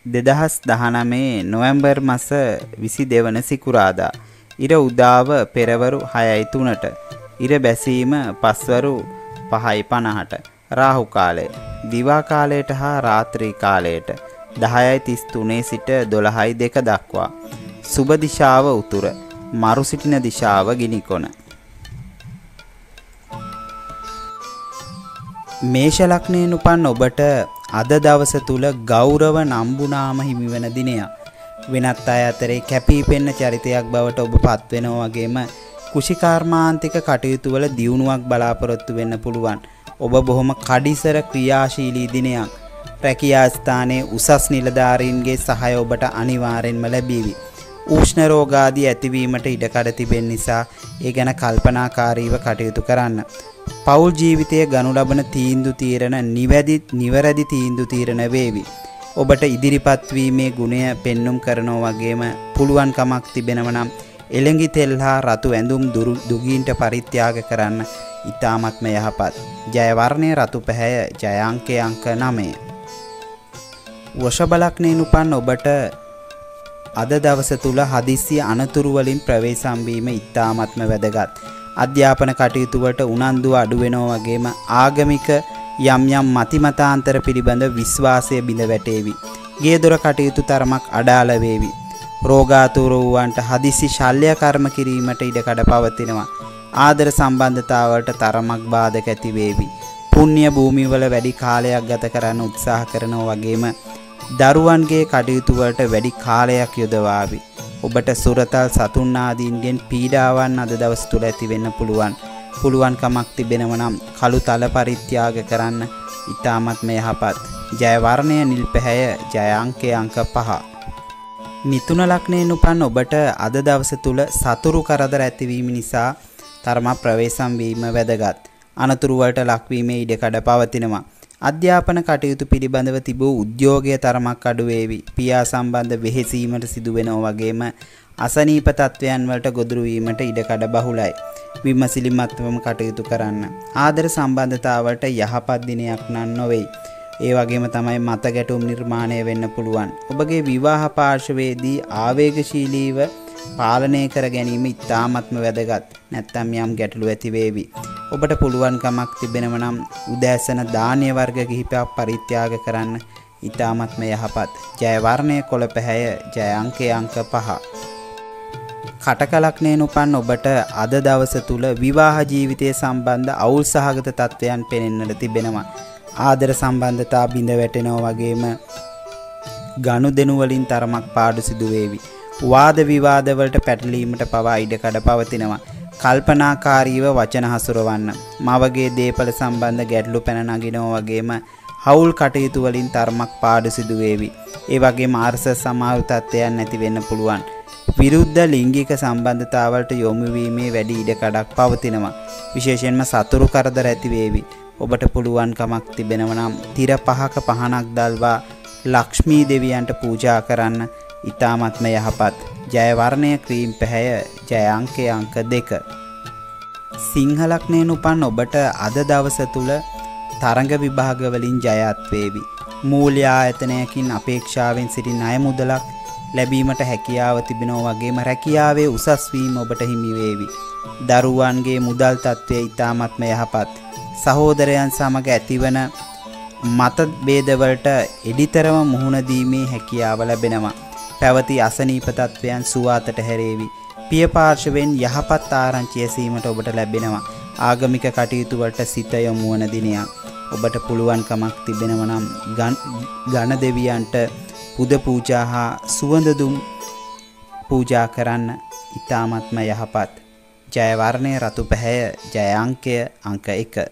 2019 නොවැම්බර් මාස 22 වන සිකුරාදා ඉර උදාව පෙරවරු 6:03ට ඉර බැසීම පස්වරු 5:50ට රාහු කාලය දිවා කාලයට හා රාත්‍රී කාලයට 10:33 සිට 12:02 දක්වා සුබ දිශාව උතුර මරු සිටින දිශාව ගිනිකොන. මේෂ ලග්නයෙන් උපන් ඔබට අද දවස තුල ගෞරව නම්බුනාම හිමිවන දිනයක්. වෙනත් අය අතරේ කැපී පෙනෙන චරිතයක් බවට ඔබ පත් වෙනවා වගේම කුෂිකාර්මාන්තික කටයුතු වල දියුණුවක් බලාපොරොත්තු වෙන්න පුළුවන්. ඔබ බොහොම කඩිසර ක්‍රියාශීලී දිනයක්. රැකියා ස්ථානයේ උසස් නිලධාරීන්ගේ සහාය ඔබට අනිවාර්යෙන්ම ලැබීවි. උෂ්ණ රෝග ආදී ඇතිවීමට ඉඩකඩ තිබෙන නිසා ඒ ගැන කල්පනාකාරීව කටයුතු කරන්න. පෞල් ජීවිතයේ ගනු ලබන තීන්දුව తీරන නිවැරදි තීන්දුව తీරන වේවි. ඔබට ඉදිරිපත් වීමේ ගුණය පෙන්눔 කරනවා වගේම පුළුවන් කමක් තිබෙනවා නම් එළඟි තෙල් හා රතු ඇඳුම් දුගීන්ට පරිත්‍යාග කරන්න ඊ타මත්ම යහපත්. ජය වර්ණය රතු පැහැය. ජය අංකය අංක 9. වෘෂභ ලග්නයෙන් උපන් ඔබට අද දවස තුල හදිස්සි අනතුරු වලින් ප්‍රවේශම් වීම ඊ타මත්ම වැදගත්. අධ්‍යාපන කටයුතු වලට උනන්දුව අඩු වෙනවා වගේම ආගමික යම් මතිමතාන්තර පිළිබඳ විශ්වාසය බිඳ වැටේවි. ගේ දොර කටයුතු තරමක් අඩාල වේවි. රෝගාතුර වූවන්ට හදිසි ශල්‍ය කර්ම කිරීමට ඉඩකඩ පවතිනවා. ආදර සම්බන්ධතාවලට තරමක් බාධක ඇති වේවි. පුණ්‍ය භූමිවල වැඩි කාලයක් ගත කරන්න උත්සාහ කරනවා වගේම දරුවන්ගේ කටයුතු වලට වැඩි කාලයක් යොදවාවි. ඔබට සුරතල් සතුන් ආදීන්ගෙන් පීඩාවන් අද දවස් තුල ඇති වෙන්න පුළුවන්. පුළුවන් කමක් තිබෙනව නම් කළු තල පරිත්‍යාග කරන්න ඊ타මත්ම යහපත්. ජය වර්ණය නිල් පැහැය. ජය අංකය අංක 5. මිථුන ලග්නයෙන් උපන් ඔබට අද දවස තුල සතුරු කරදර ඇතිවීම නිසා තරම ප්‍රවේශම් වීම වැදගත්. අනතුරු වලට ලක්වීමේ ඉඩකඩ පවතිනවා. අධ්‍යාපන කටයුතු පිළිබඳව තිබූ උද්‍යෝගය තරමක් අඩු වේවි. පියා සම්බන්ධ වෙහෙසීමට සිදු වෙනවා වගේම අසනීප තත්වයන් වලට ගොදුරු වීමට ඉඩකඩ බහුලයි. විමසිලිමත්වම කටයුතු කරන්න. ආදර සම්බන්ධතාවලට යහපත් දිනයක් නම් නොවේ. ඒ වගේම තමයි මත ගැටුම් නිර්මාණය වෙන්න පුළුවන්. ඔබගේ විවාහ පාර්ශවයේදී ආවේගශීලීව පාලනය කර ගැනීම ඉතාමත්ම වැදගත්. නැත්නම් යම් ගැටලු ඇති වේවි. ඔබට පුළුවන් කමක් තිබෙනව නම් උදෑසන ධාන්‍ය වර්ග කිහිපයක් පරිත්‍යාග කරන්න ඉතාමත්ම යහපත්. ජය වර්ණය කොළ පැහැය. ජය අංකය අංක 5. කටක ලග්නයෙන් උපන් ඔබට අද දවස තුල විවාහ ජීවිතය සම්බන්ධ අවුල් සහගත තත්වයන් පෙනෙන්නට තිබෙනවා. ආදර සම්බන්ධතා බිඳ වැටෙනවා වගේම ගනුදෙනු වලින් තරමක් පාඩු සිදු වේවි. වාද විවාද වලට පැටලීමට පවා ඉඩකඩ පවතිනවා. කල්පනාකාරීව වචන හසුරවන්න. මවගේ දේපල සම්බන්ධ ගැටලු පැන නගිනවා වගේම හවුල් කටයුතු වලින් තරමක් පාඩු සිදු වේවි. ඒ වගේම අර්ථ සමාව තත්ත්වයන් නැති වෙන්න පුළුවන්. විරුද්ධ ලිංගික සම්බන්ධතාවලට යොමු වීමේ වැඩි ඉඩකඩක් පවතිනවා. විශේෂයෙන්ම සතුරු කරදර ඇති වේවි. ඔබට පුළුවන් කමක් තිබෙනවා නම් තිර 5ක පහනක් දල්වා ලක්ෂ්මී දෙවියන්ට පූජා කරන්න ඊ타මත්ම යහපත්. ජය වර්ණය ක්‍රීම් පැහැය. ජය අංකය අංක 2. සිංහ ලග්නයෙන් උපන් ඔබට අද දවස තුල තරඟ විභාග වලින් ජයත් වේවි. මූල්‍ය ආයතනයකින් අපේක්ෂාවෙන් සිටි ණය මුදලක් ලැබීමට හැකියාව තිබෙනවා වගේම රැකියාවේ උසස් වීම ඔබට හිමි වේවි. දරුවන්ගේ මුදල් තත්ත්වය ඊ타මත්ම යහපත්. සහෝදරයන් සමග ඇතිවන මතභේදවලට එඩිතරම මුහුණ දීමේ හැකියාව ලැබෙනවා. පැවති අසනීප තත්වයන් සුවාතට හැරේවි. පිය පාර්ශවයෙන් යහපත් ආරංචිය සීමට ඔබට ලැබෙනවා. ආගමික කටයුතු වලට සිත යොමු වන දිනයක්. ඔබට පුළුවන් කමක් තිබෙනවා නම් ගණ දෙවියන්ට පුද පූජා හා සුවඳ දුම් පූජා කරන්න ඊ타මත්ම යහපත්. ජය වර්ණය රතු පැහැය. ජය අංකය අංක 1.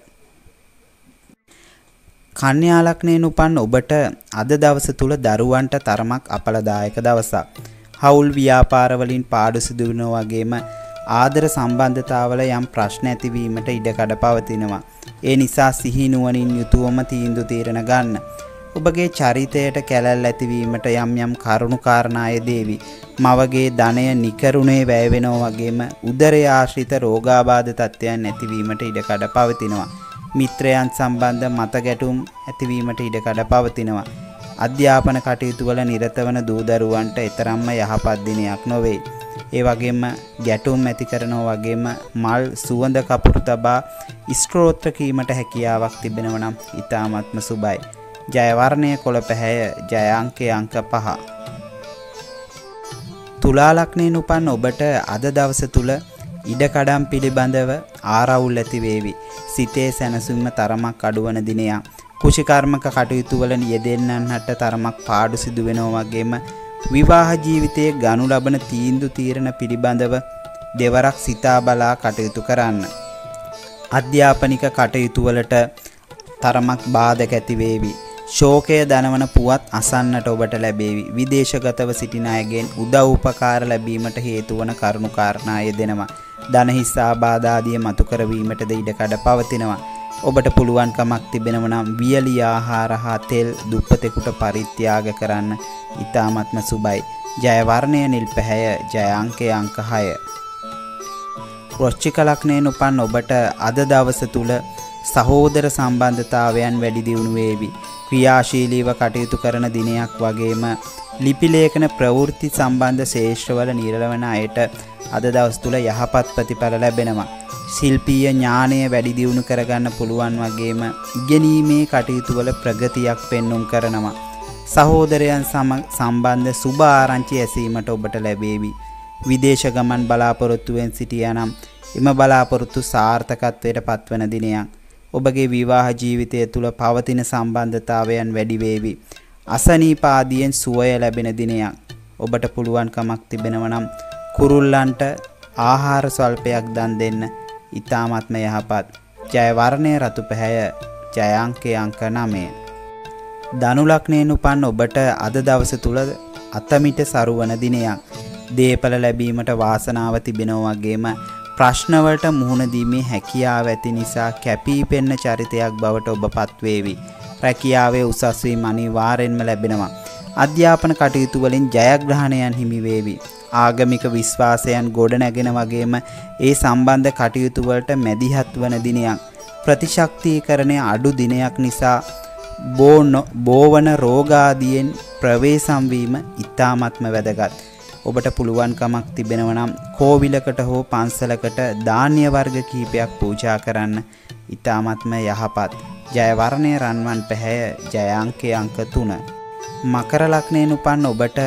කන්‍යා ලග්නයෙන් උපන් ඔබට අද දවස තුල දරුවන්ට තරමක් අපලදායක දවසක්. හවුල් ව්‍යාපාර වලින් පාඩු සිදු වෙනවා වගේම ආදර සම්බන්ධතාවල යම් ප්‍රශ්න ඇතිවීමට ඉඩකඩ පවතිනවා. ඒ නිසා සිහි නුවණින් යුතුවම තීන්දුව తీරන ගන්න. ඔබගේ චරිතයට කැලැල් ඇතිවීමට යම් කරුණු කාරණා යෙදේවි. මවගේ ධනය නිකරුණේ වැය වෙනවා වගේම උදරය ආශ්‍රිත රෝගාබාධ තත්ත්වයන් ඇතිවීමට ඉඩකඩ පවතිනවා. මිත්‍රයන් සම්බන්ධ මත ගැටුම් ඇතිවීමට ඉඩකඩ පවතිනවා. අධ්‍යාපන කටයුතු වල නිරත වන දූ දරුවන්ට ඊතරම්ම යහපත් දිනයක් නොවේ. ඒ වගේම ගැටුම් ඇති කරනවා වගේම මල් සුවඳ කපුරු තබා ස්තෝත්‍ර කීමට හැකියාවක් තිබෙනවා නම් ඊ타ත්ම සුබයි. ජය වර්ණය කොළ පැහැය, ජය අංකය අංක 5. තුලා ලග්නයෙන් උපන් ඔබට අද දවස තුල ඉඩකඩම් පිළිබඳව ආරවුල් ඇති වේවි. සිතේ සැනසීම තරමක් අඩුවන දිනයක්. කුෂිකර්මක කටයුතු වල යෙදෙන්නන්ට තරමක් පාඩු සිදු වෙනවා වගේම විවාහ ජීවිතයේ ගනු ලබන තීන්දුව తీරන පිළිබඳව දෙවරක් සිතා බලා කටයුතු කරන්න. අධ්‍යාපනික කටයුතු වලට තරමක් බාධක ඇති වේවි. ශෝකය දනවන පුවත් අසන්නට ඔබට ලැබේවි. විදේශගතව සිටින අයගෙන් උදව් උපකාර ලැබීමට හේතු වන කරුණු කාරණා යෙදෙනවා. ධන හිස් ආබාධ ආදිය මතු කරවීමටද ඉඩකඩ පවතිනවා. ඔබට පුළුවන්කමක් තිබෙනවා නම් වියලි ආහාර හා තෙල් දුප්පතෙකුට පරිත්‍යාග කරන්න. ඊ타ත්ම සුබයි. ජය වර්ණය නිල් පැහැය, ජය අංකය අංක 6. වෘශ්චික ලග්නයෙන් උපන් ඔබට අද දවස තුල සහෝදර සම්බන්ධතාවයන් වැඩි දියුණු වේවි. ක්‍රියාශීලීව කටයුතු කරන දිනයක් වගේම ලිපි ලේඛන ප්‍රවෘත්ති සම්බන්ධ ශේෂ්ත්‍රවල නිරලවන අයට අද දවස් තුල යහපත් ප්‍රතිඵල ලැබෙනවා. ශිල්පීය ඥානය වැඩි දියුණු කරගන්න පුළුවන් වගේම ඉගෙනීමේ කටයුතු වල ප්‍රගතියක් පෙන්눔 කරනවා. සහෝදරයන් සම්බන්ධ සුබ ආරංචි ඇසීමට ඔබට ලැබේවි. විදේශ ගමන් බලාපොරොත්තුවෙන් සිටියා නම් එම බලාපොරොත්තු සාර්ථකත්වයට පත්වන දිනයක්. ඔබගේ විවාහ ජීවිතය තුළ පවතින සම්බන්ධතාවයන් වැඩි වේවි. අසනීප ආදියෙන් සුවය ලැබෙන දිනයක්. ඔබට පුළුවන්කමක් තිබෙනවා නම් කුරුල්ලන්ට ආහාර ස්වල්පයක් දන් දෙන්න. ඊ타ත්ම යහපත්. ජය වර්ණය රතු පැහැය, ජය අංකය අංක 9. ධනු ලග්නයෙන් උපන් ඔබට අද දවස තුල අතමිට සරුවන දිනයක්. දේපල ලැබීමට වාසනාව තිබෙනවා වගේම ප්‍රශ්න වලට මුහුණ දීමේ හැකියාව ඇති නිසා කැපී පෙනෙන චරිතයක් බවට ඔබපත් වේවි. රැකියාවේ උසස් වීම අනිවාර්යෙන්ම ලැබෙනවා. අධ්‍යාපන කටයුතු වලින් ජයග්‍රහණයන් හිමි වේවි. ආගමික විශ්වාසයන් ගොඩ නැගෙන වගේම ඒ සම්බන්ධ කටයුතු වලට මැදිහත් වන දිනයක්. ප්‍රතිශක්තිකරණය අඩු දිනයක් නිසා බෝවන රෝගාදියෙන් ප්‍රවේශම් වීම ඉතාමත්ම වැදගත්. ඔබට පුළුවන්කමක් තිබෙනවා නම් කෝවිලකට හෝ පන්සලකට ධාන්‍ය වර්ග කීපයක් පූජා කරන්න. ඉතාමත්ම යහපත්. ජය වර්ණය රන්වන් පැහැය, ජය අංකය අංක 3. මකර ලග්නයෙන් උපන් ඔබට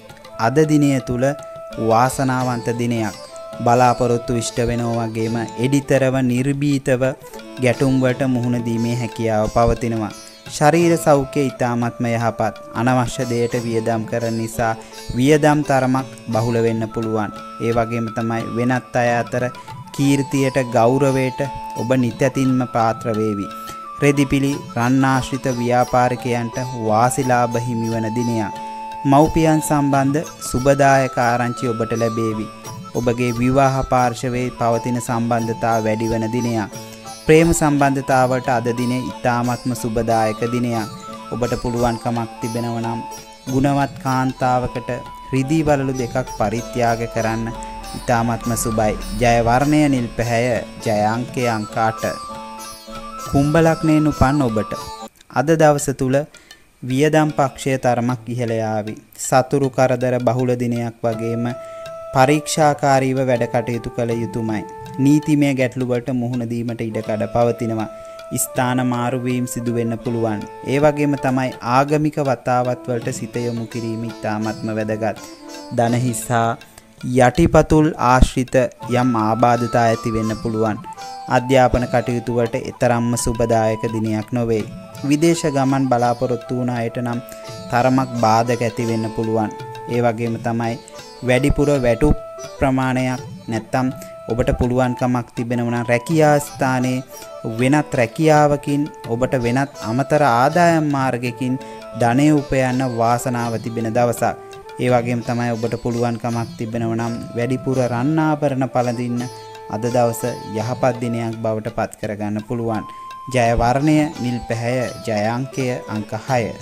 අද දිනය තුල වාසනාවන්ත දිනයක්. බලාපොරොත්තු ඉෂ්ට වෙනවා වගේම එඩිතරව නිර්භීතව ගැටුම් වලට මුහුණ දීමේ හැකියාව පවතිනවා. ශරීර සෞඛ්‍යය ඉතාමත්ම යහපත්. අනවශ්‍ය දෙයට වියදම් කරන නිසා වියදම් තරමක් බහුල වෙන්න පුළුවන්. ඒ වගේම තමයි වෙනත් අය අතර කීර්තියට ගෞරවයට ඔබ නිත්‍යතින්ම පාත්‍ර වේවි. රෙදිපිලි රන්නාශ්‍රිත ව්‍යාපාරිකයන්ට වාසිලාභ හිමිවන දිනයක්. මව්පියන් සම්බන්ධ සුබදායක ආරංචි ඔබට ලැබේවි. ඔබගේ විවාහ පාර්ශවයේ පවතින සම්බන්ධතාව වැඩි වන දිනයක්. ප්‍රේම සම්බන්ධතාවට අද දිනේ ඉතාමත්ම සුබදායක දිනයක්. ඔබට පුළුවන්කමක් තිබෙනවා නම් ගුණවත් කාන්තාවකට රිදී වලලු දෙකක් පරිත්‍යාග කරන්න. ඉතාමත්ම සුබයි. ජය වර්ණය නිල් පැහැය, ජය අංකය අංක 8. කුම්භ ලග්නයෙන් උපන් ඔබට අද දවස තුල වියදම් පක්ෂය තරමක් ඉහළ යාවි. සතුරු කරදර බහුල දිනයක් වගේම පරීක්ෂාකාරීව වැඩ කටයුතු කළ යුතුමයි. නීතිමය ගැටලු වලට මුහුණ දීමට ඉඩකඩ පවතිනවා. ස්ථාන මාරු වීම සිදු වෙන්න පුළුවන්. ඒ වගේම තමයි ආගමික වතාවත් වලට සිත යොමු කිරීම ඉතාමත්ම වැදගත්. ධන හිස්සා යටිපතුල් ආශ්‍රිත යම් ආබාධතා ඇති වෙන්න පුළුවන්. අධ්‍යාපන කටයුතු වලට ඊතරම්ම සුබදායක දිනයක් නොවේ. විදේශ ගමන් බලාපොරොත්තු වුණ අයට නම් තරමක් බාධක ඇති වෙන්න පුළුවන්. ඒ වගේම තමයි වැඩිපුර වැටුප් ප්‍රමාණයක් නැත්තම් ඔබට පුළුවන්කමක් තිබෙනවා නම් රැකියා ස්ථානයේ වෙනත් රැකියාවකින් ඔබට වෙනත් අමතර ආදායම් මාර්ගයකින් ධනය උපයන්න වාසනාව තිබෙන දවසක්. ඒ වගේම තමයි ඔබට පුළුවන්කමක් තිබෙනවා නම් වැඩිපුර රන් ආභරණ පළඳින්න අද දවස යහපත් දිනයක් බවට පත් කරගන්න පුළුවන්. ජය වර්ණය නිල් පැහැය, ජය අංකය අංක 6.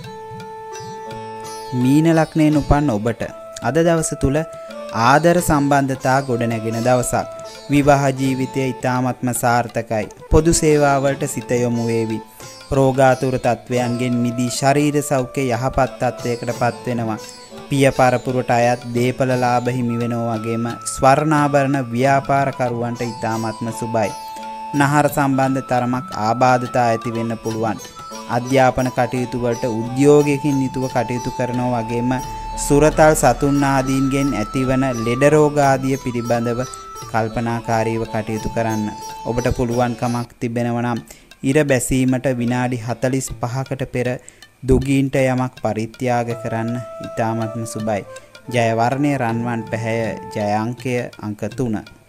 මීන ලග්නයෙන් උපන් ඔබට අද දවස තුල ආදර සම්බන්ධතා ගොඩනැගෙන දවසක්. විවාහ ජීවිතය ඉතාමත්ම සාර්ථකයි. පොදු සේවාවලට සිත යොමු වේවි. රෝගාතුර තත්වයන්ගෙන් මිදී ශරීර සෞඛ්‍ය යහපත් තත්වයකටපත් වෙනවා. පිය පරපුරට අයත් දීපල ලාභ හිමි වෙනවා වගේම ස්වර්ණාභරණ ව්‍යාපාරකරුවන්ට ඉතාමත්ම සුබයි. නහර සම්බන්ධ තරමක් ආබාධතා ඇති වෙන්න පුළුවන්. අධ්‍යාපන කටයුතු වලට උද්‍යෝගයකින් යුතුව කටයුතු කරනවා වගේම සුරතල් සතුන් ආදීන්ගෙන් ඇතිවන ලෙඩ රෝග ආදිය පිළිබඳව කල්පනාකාරීව කටයුතු කරන්න. ඔබට පුළුවන්කමක් තිබෙනවා නම් ඉර බැසීමට විනාඩි 45කට පෙර දුගීන්ට යමක් පරිත්‍යාග කරන්න ඉතාමත්ම සුබයි. ජය වර්ණයේ රන්වන් පැහැය ජය අංකය අංක 3.